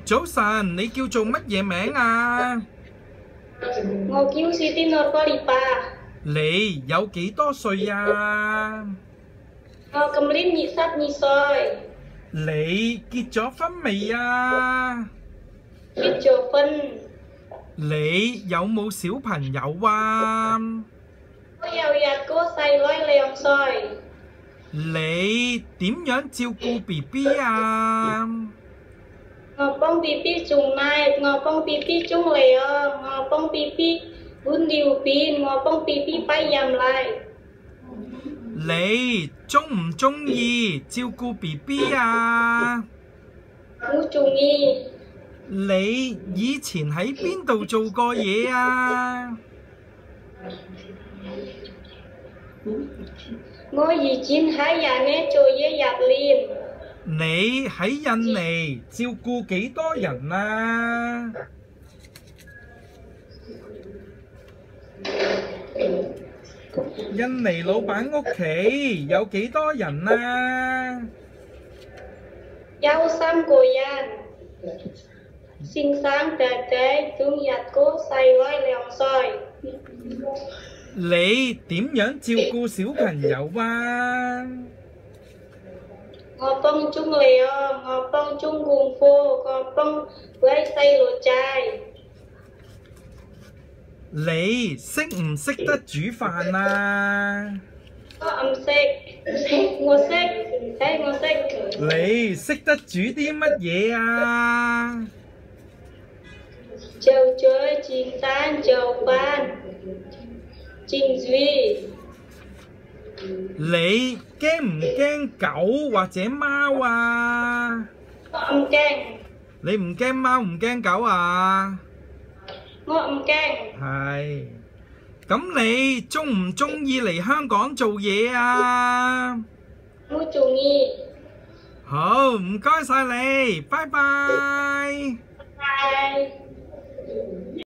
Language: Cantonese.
早晨，你叫做乜嘢名啊？ 我叫 Siti Nurfalipa。 你有幾多歲啊？ 我今年22歲。 你結咗婚未啊？ 結咗婚。 你有冇小朋友啊？ 我有一個細女2歲。 你點樣照顧 BB 啊？ 我幫 BB 種奶，我幫 BB 種嚟我幫 BB 換尿片，我幫 BB 擺飲奶。 你鍾唔鍾意照顧 BB 啊？ 我鍾意。 你以前喺邊度做過嘢啊？ 我以前喺印尼做嘢10年。 你喺印尼照顧幾多人啊？印尼老闆屋企有幾多人啊？ 有3個人，先生姐姐仲一個細女2歲。 你點樣照顧小朋友啊？ 我幫種嚟我幫種功課，我幫餵細路仔。 你識唔識得煮飯啊？ 我唔識，我識。 你識得煮啲乜嘢啊？ 炒菜、煎蛋、炒飯、煎魚。 你驚唔驚狗或者貓啊？ 我唔驚。 你唔驚貓唔驚狗啊？ 我唔驚。 係。咁你鍾唔鍾意嚟香港做嘢啊？ 我鍾意。 好，唔該晒你，拜拜。 拜。